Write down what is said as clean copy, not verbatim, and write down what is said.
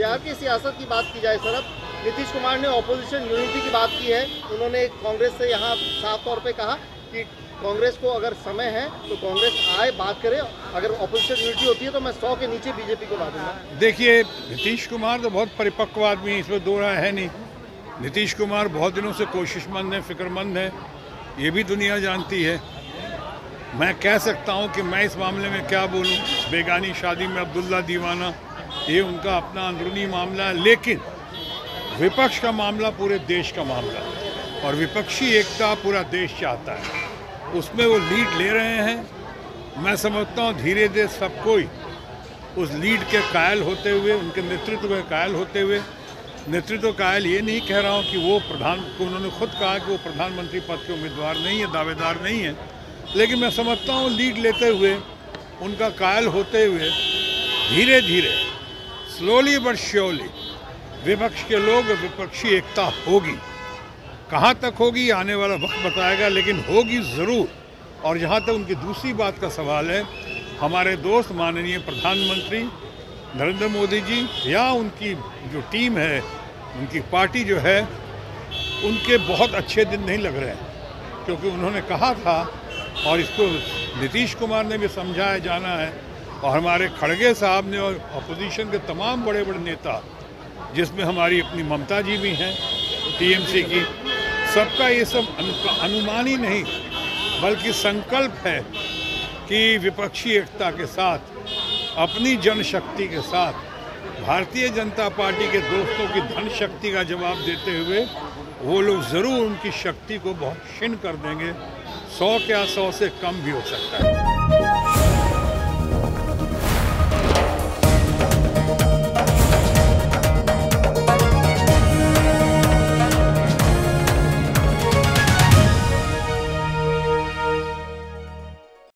बिहार की सियासत की बात की जाए सर, अब नीतीश कुमार ने ऑपोजिशन यूनिटी की बात की है। उन्होंने कांग्रेस से यहाँ साफ तौर पे कहा कि कांग्रेस को अगर समय है तो कांग्रेस आए, बात करे, अगर ऑपोजिशन यूनिटी होती है तो मैं 100 के नीचे बीजेपी को ला दूंगा। देखिए, नीतीश कुमार तो बहुत परिपक्व आदमी है, इसमें दो राय है नहीं। नीतीश कुमार बहुत दिनों से कोशिशमंद है, फिक्रमंद है, ये भी दुनिया जानती है। मैं कह सकता हूं कि मैं इस मामले में क्या बोलूं, बेगानी शादी में अब्दुल्ला दीवाना, ये उनका अपना अंदरूनी मामला है। लेकिन विपक्ष का मामला पूरे देश का मामला है और विपक्षी एकता पूरा देश चाहता है, उसमें वो लीड ले रहे हैं। मैं समझता हूँ धीरे धीरे सब कोई उस लीड के कायल होते हुए, उनके नेतृत्व के कायल होते हुए, नेतृत्व कायल ये नहीं कह रहा हूँ कि वो उन्होंने खुद कहा कि वो प्रधानमंत्री पद के उम्मीदवार नहीं है, दावेदार नहीं है, लेकिन मैं समझता हूँ लीड लेते हुए, उनका कायल होते हुए धीरे धीरे, स्लोली बट श्योरली विपक्ष के लोग, विपक्षी एकता होगी। कहाँ तक होगी आने वाला वक्त बताएगा, लेकिन होगी ज़रूर। और जहाँ तक उनकी दूसरी बात का सवाल है, हमारे दोस्त माननीय प्रधानमंत्री नरेंद्र मोदी जी या उनकी जो टीम है, उनकी पार्टी जो है, उनके बहुत अच्छे दिन नहीं लग रहे हैं, क्योंकि उन्होंने कहा था और इसको नीतीश कुमार ने भी समझाया जाना है और हमारे खड़गे साहब ने और अपोजिशन के तमाम बड़े बड़े नेता, जिसमें हमारी अपनी ममता जी भी हैं टीएमसी की, सबका ये सब अनुमान ही नहीं बल्कि संकल्प है कि विपक्षी एकता के साथ, अपनी जनशक्ति के साथ भारतीय जनता पार्टी के दोस्तों की धन शक्ति का जवाब देते हुए वो लोग ज़रूर उनकी शक्ति को बहुत क्षीण कर देंगे। 100 क्या 100 से कम भी हो सकता है।